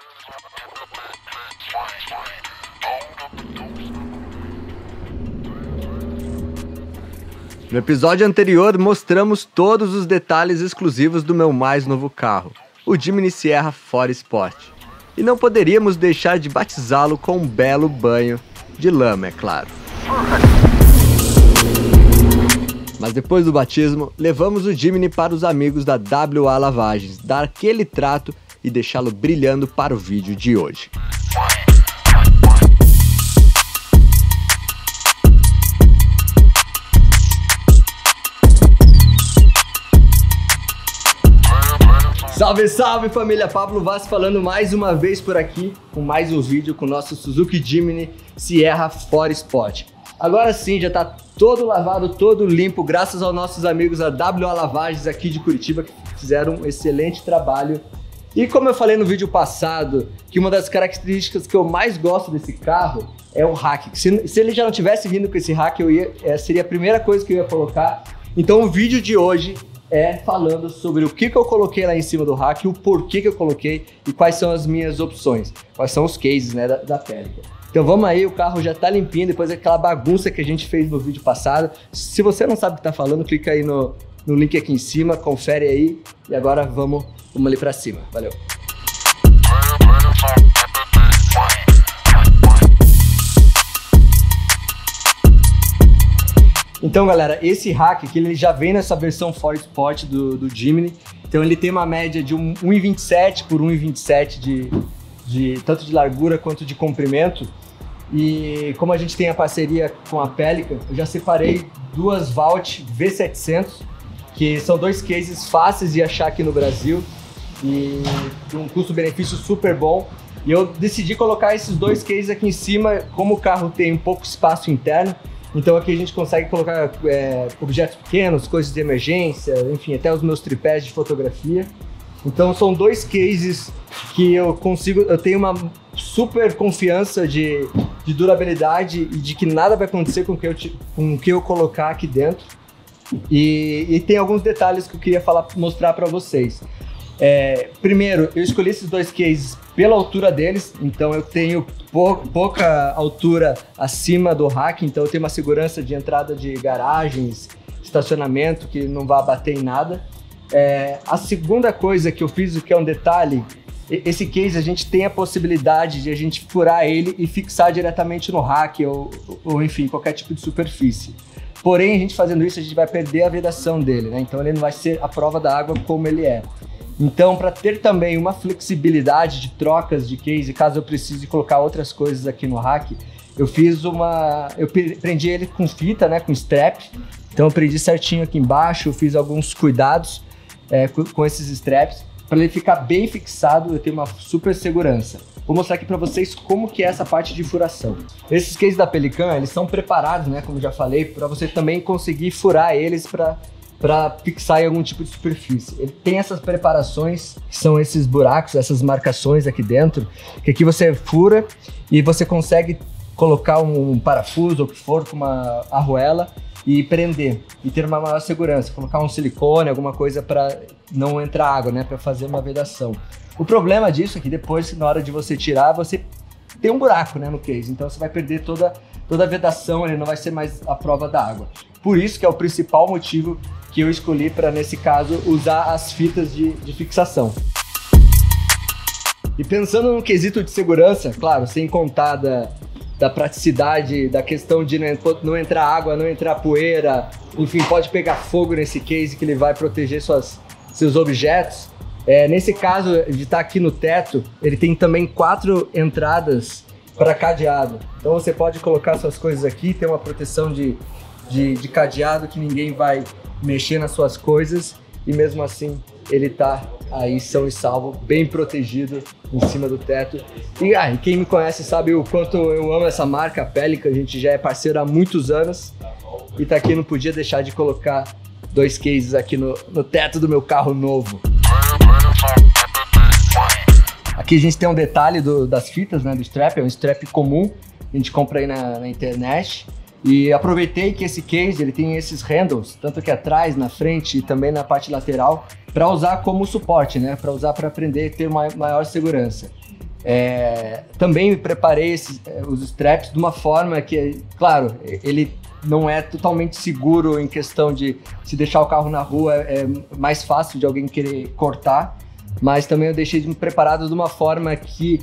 No episódio anterior, mostramos todos os detalhes exclusivos do meu mais novo carro, o Jimny Sierra 4 Sport. E não poderíamos deixar de batizá-lo com um belo banho de lama, é claro. Mas depois do batismo, levamos o Jimny para os amigos da WA Lavagens, dar aquele trato e deixá-lo brilhando para o vídeo de hoje. Salve, salve família, Pablo Vaz falando mais uma vez por aqui com mais um vídeo com o nosso Suzuki Jimny Sierra 4 Sport. Agora sim, já está todo lavado, todo limpo, graças aos nossos amigos da WA Lavagens aqui de Curitiba, que fizeram um excelente trabalho. E como eu falei no vídeo passado, que uma das características que eu mais gosto desse carro é o rack. Se ele já não tivesse vindo com esse rack, seria a primeira coisa que eu ia colocar. Então o vídeo de hoje é falando sobre o que eu coloquei lá em cima do rack, o porquê que eu coloquei e quais são as minhas opções, quais são os cases, né, da Pelican. Então vamos aí, o carro já tá limpinho, depois daquela bagunça que a gente fez no vídeo passado. Se você não sabe o que tá falando, clica aí no link aqui em cima, confere aí e agora vamos ali pra cima. Valeu! Então galera, esse rack aqui ele já vem nessa versão 4 Sport do Jimny. Então ele tem uma média de 1,27 por 1,27 tanto de largura quanto de comprimento. E como a gente tem a parceria com a Pelican, eu já separei duas Vault V700, que são dois cases fáceis de achar aqui no Brasil e com um custo-benefício super bom. E eu decidi colocar esses dois cases aqui em cima, como o carro tem um pouco espaço interno. Então aqui a gente consegue colocar objetos pequenos, coisas de emergência, enfim, até os meus tripés de fotografia. Então são dois cases que eu tenho uma super confiança de durabilidade e de que nada vai acontecer com o que eu colocar aqui dentro. E tem alguns detalhes que eu queria mostrar para vocês. Primeiro, eu escolhi esses dois cases pela altura deles, então eu tenho pouca altura acima do rack, então eu tenho uma segurança de entrada de garagens, estacionamento, que não vai bater em nada. A segunda coisa que eu fiz, o que é um detalhe, esse case a gente tem a possibilidade de a gente furar ele e fixar diretamente no rack ou enfim, qualquer tipo de superfície. Porém, a gente fazendo isso, a gente vai perder a vedação dele, né? Então ele não vai ser a prova da água como ele é. Então, para ter também uma flexibilidade de trocas de case, caso eu precise colocar outras coisas aqui no rack, eu prendi ele com fita, né, com strap. Então eu prendi certinho aqui embaixo, eu fiz alguns cuidados com esses straps para ele ficar bem fixado. Eu tenho uma super segurança. Vou mostrar aqui para vocês como que é essa parte de furação. Esses cases da Pelican, eles são preparados, né, como já falei, para você também conseguir furar eles para fixar em algum tipo de superfície. Ele tem essas preparações, que são esses buracos, essas marcações aqui dentro, que aqui você fura e você consegue colocar um parafuso ou o que for com uma arruela e prender e ter uma maior segurança, colocar um silicone, alguma coisa para não entrar água, né, para fazer uma vedação. O problema disso é que depois, na hora de você tirar, você tem um buraco, né, no case, então você vai perder toda a vedação, ele não vai ser mais a prova da água. Por isso que é o principal motivo que eu escolhi para, nesse caso, usar as fitas de fixação. E pensando no quesito de segurança, claro, sem contar da praticidade, da questão de não entrar água, não entrar poeira, enfim, pode pegar fogo nesse case que ele vai proteger seus objetos. Nesse caso de estar aqui no teto, ele tem também 4 entradas para cadeado. Então você pode colocar suas coisas aqui, tem uma proteção de cadeado que ninguém vai mexer nas suas coisas e mesmo assim ele tá aí são e salvo, bem protegido em cima do teto. E quem me conhece sabe o quanto eu amo essa marca, a Pelican, a gente já é parceiro há muitos anos e tá aqui, não podia deixar de colocar 2 cases aqui no teto do meu carro novo. Aqui a gente tem um detalhe das fitas, né, do strap, é um strap comum, a gente compra aí na internet. E aproveitei que esse case ele tem esses handles, tanto aqui atrás, na frente e também na parte lateral, para usar como suporte, né? Para usar para aprender e ter uma maior segurança. Também preparei os straps de uma forma que, claro, ele não é totalmente seguro em questão de se deixar o carro na rua, é mais fácil de alguém querer cortar, mas também eu deixei preparado de uma forma que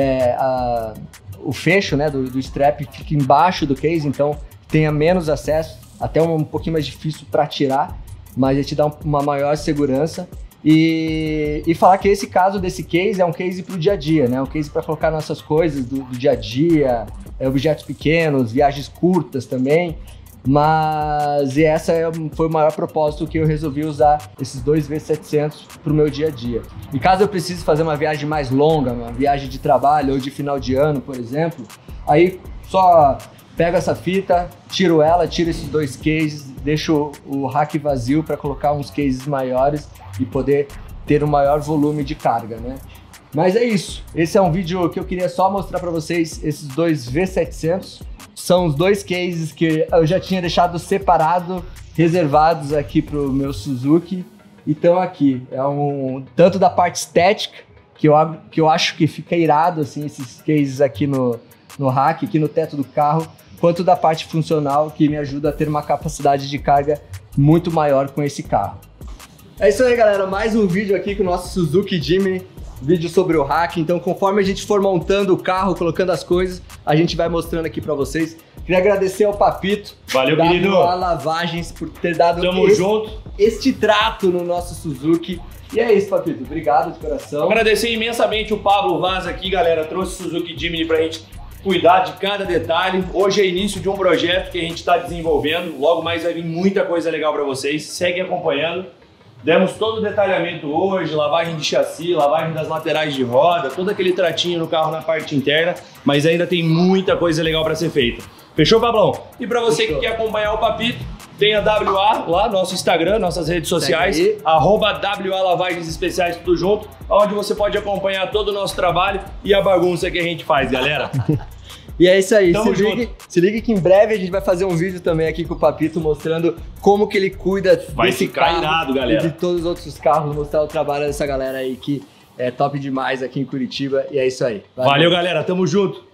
o fecho, né, do strap fica embaixo do case, então tenha menos acesso, até um pouquinho mais difícil para tirar, mas ele te dá uma maior segurança. E falar que esse caso desse case é um case para o dia a dia, né? Um case para colocar nossas coisas do dia a dia, objetos pequenos, viagens curtas também. Mas essa foi o maior propósito que eu resolvi usar esses dois V700 para o meu dia a dia. E caso eu precise fazer uma viagem mais longa, uma viagem de trabalho ou de final de ano, por exemplo, aí só pego essa fita, tiro esses dois cases, deixo o rack vazio para colocar uns cases maiores e poder ter um maior volume de carga, né? Mas é isso. Esse é um vídeo que eu queria só mostrar para vocês, esses dois V700. São os dois cases que eu já tinha deixado separado, reservados aqui para o meu Suzuki. Então aqui, tanto da parte estética, que eu acho que fica irado, assim, esses cases aqui no rack, aqui no teto do carro, quanto da parte funcional, que me ajuda a ter uma capacidade de carga muito maior com esse carro. É isso aí, galera, mais um vídeo aqui com o nosso Suzuki Jimny, vídeo sobre o rack. Então, conforme a gente for montando o carro, colocando as coisas, a gente vai mostrando aqui pra vocês. Queria agradecer ao Papito, valeu, querido, a Lavagens, por ter dado este trato no nosso Suzuki. E é isso, Papito, obrigado de coração. Agradecer imensamente o Pablo Vaz aqui, galera, trouxe o Suzuki Jimny pra gente cuidar de cada detalhe. Hoje é início de um projeto que a gente está desenvolvendo, logo mais vai vir muita coisa legal para vocês, seguem acompanhando. Demos todo o detalhamento hoje, lavagem de chassi, lavagem das laterais de roda, todo aquele tratinho no carro na parte interna, mas ainda tem muita coisa legal para ser feita. Fechou, Pablão? E para você que quer acompanhar o Papito, tem a WA lá, nosso Instagram, nossas redes sociais, @WA Lavagens Especiais, tudo junto, onde você pode acompanhar todo o nosso trabalho e a bagunça que a gente faz, galera. E é isso aí, se liga que em breve a gente vai fazer um vídeo também aqui com o Papito mostrando como que ele cuida desse carro irado, galera, e de todos os outros carros, mostrar o trabalho dessa galera aí que é top demais aqui em Curitiba. E é isso aí. Valeu, galera, tamo junto.